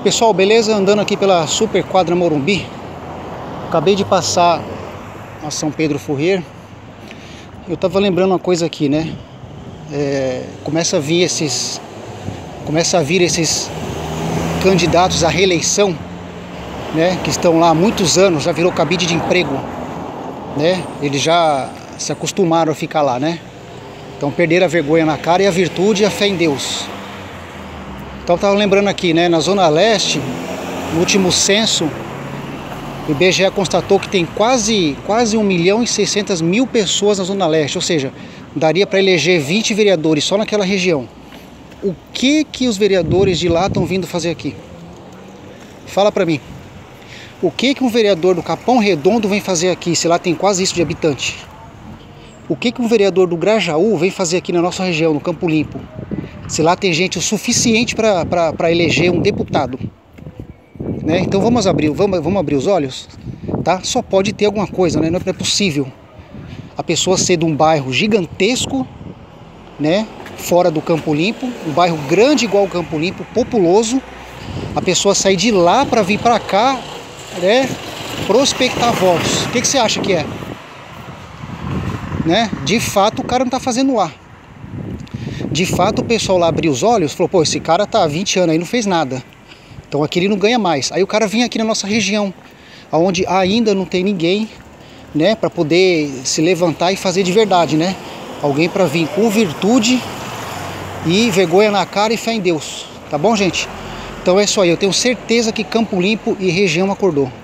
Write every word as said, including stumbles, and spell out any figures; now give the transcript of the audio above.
Pessoal, beleza? Andando aqui pela Super Quadra Morumbi. Acabei de passar a São Pedro Furrier. Eu tava lembrando uma coisa aqui, né? É, começa a vir esses começa a vir esses candidatos à reeleição, né? Que estão lá há muitos anos, já virou cabide de emprego, né? Eles já se acostumaram a ficar lá, né? Então perderam a vergonha na cara e a virtude e a fé em Deus. Então eu tava lembrando aqui, né? Na Zona Leste, no último censo, o I B G E constatou que tem quase, quase um milhão e seiscentas mil pessoas na Zona Leste, ou seja, daria para eleger vinte vereadores só naquela região. O que que os vereadores de lá estão vindo fazer aqui? Fala para mim. O que que um vereador do Capão Redondo vem fazer aqui, se lá tem quase isso de habitante? O que que um vereador do Grajaú vem fazer aqui na nossa região, no Campo Limpo? Se lá tem gente o suficiente para eleger um deputado, né? Então vamos abrir, vamos, vamos abrir os olhos, tá? Só pode ter alguma coisa, né? Não é possível a pessoa ser de um bairro gigantesco, né? Fora do Campo Limpo, um bairro grande igual o Campo Limpo, populoso, a pessoa sair de lá para vir para cá, né? Prospectar votos. O que que você acha que é? Né? De fato o cara não tá fazendo lá. De fato o pessoal lá abriu os olhos, falou, pô, esse cara tá há vinte anos aí, não fez nada. Então aqui ele não ganha mais. Aí o cara vinha aqui na nossa região, onde ainda não tem ninguém, né, para poder se levantar e fazer de verdade, né? Alguém para vir com virtude e vergonha na cara e fé em Deus. Tá bom, gente? Então é isso aí. Eu tenho certeza que Campo Limpo e região acordou.